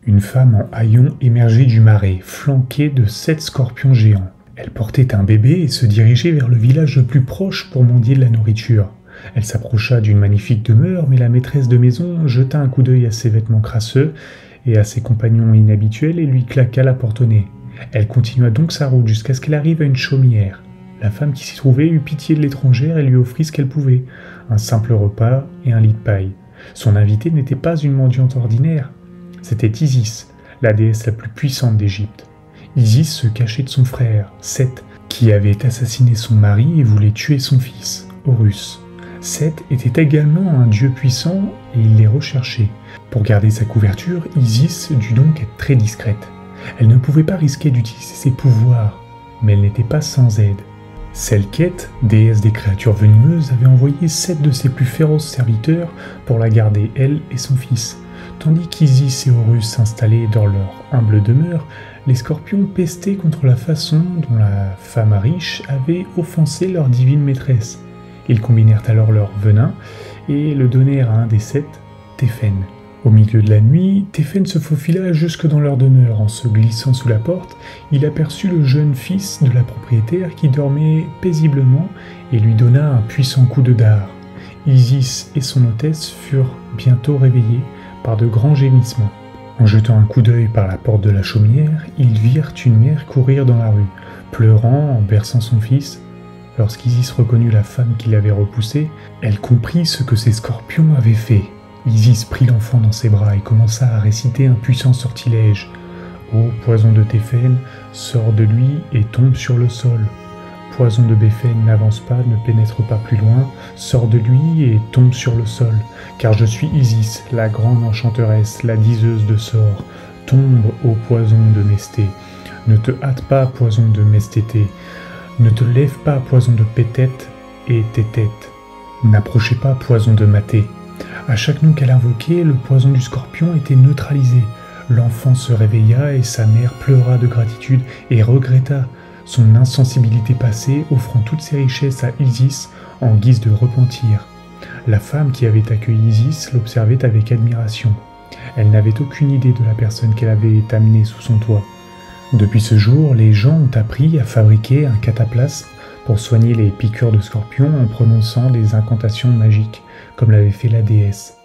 Une femme en haillons émergeait du marais, flanquée de 7 scorpions géants. Elle portait un bébé et se dirigeait vers le village le plus proche pour mendier de la nourriture. Elle s'approcha d'une magnifique demeure, mais la maîtresse de maison jeta un coup d'œil à ses vêtements crasseux et à ses compagnons inhabituels et lui claqua la porte au nez. Elle continua donc sa route jusqu'à ce qu'elle arrive à une chaumière. La femme qui s'y trouvait eut pitié de l'étrangère et lui offrit ce qu'elle pouvait, un simple repas et un lit de paille. Son invitée n'était pas une mendiante ordinaire, c'était Isis, la déesse la plus puissante d'Égypte. Isis se cachait de son frère, Seth, qui avait assassiné son mari et voulait tuer son fils, Horus. Seth était également un dieu puissant et il les recherchait. Pour garder sa couverture, Isis dut donc être très discrète. Elle ne pouvait pas risquer d'utiliser ses pouvoirs, mais elle n'était pas sans aide. Selket, déesse des créatures venimeuses, avait envoyé 7 de ses plus féroces serviteurs pour la garder, elle et son fils. Tandis qu'Isis et Horus s'installaient dans leur humble demeure, les scorpions pestaient contre la façon dont la femme riche avait offensé leur divine maîtresse. Ils combinèrent alors leur venin et le donnèrent à un des 7, Téphen. Au milieu de la nuit, Téphen se faufila jusque dans leur demeure. En se glissant sous la porte, il aperçut le jeune fils de la propriétaire qui dormait paisiblement et lui donna un puissant coup de dard. Isis et son hôtesse furent bientôt réveillés par de grands gémissements. En jetant un coup d'œil par la porte de la chaumière, ils virent une mère courir dans la rue, pleurant en berçant son fils. Lorsqu'Isis reconnut la femme qui l'avait repoussée, elle comprit ce que ces scorpions avaient fait. Isis prit l'enfant dans ses bras et commença à réciter un puissant sortilège. « Ô poison de Téphen, sors de lui et tombe sur le sol. Poison de Béphen, n'avance pas, ne pénètre pas plus loin, sors de lui et tombe sur le sol. Car je suis Isis, la grande enchanteresse, la diseuse de sorts. Tombe, ô poison de Mesté. Ne te hâte pas, poison de Mestété. Ne te lève pas, poison de Pétète et Tétète. N'approchez pas, poison de Maté. » À chaque nom qu'elle invoquait, le poison du scorpion était neutralisé. L'enfant se réveilla et sa mère pleura de gratitude et regretta son insensibilité passée, offrant toutes ses richesses à Isis en guise de repentir. La femme qui avait accueilli Isis l'observait avec admiration. Elle n'avait aucune idée de la personne qu'elle avait amenée sous son toit. Depuis ce jour, les gens ont appris à fabriquer un cataplasme pour soigner les piqûres de scorpions en prononçant des incantations magiques, comme l'avait fait la déesse.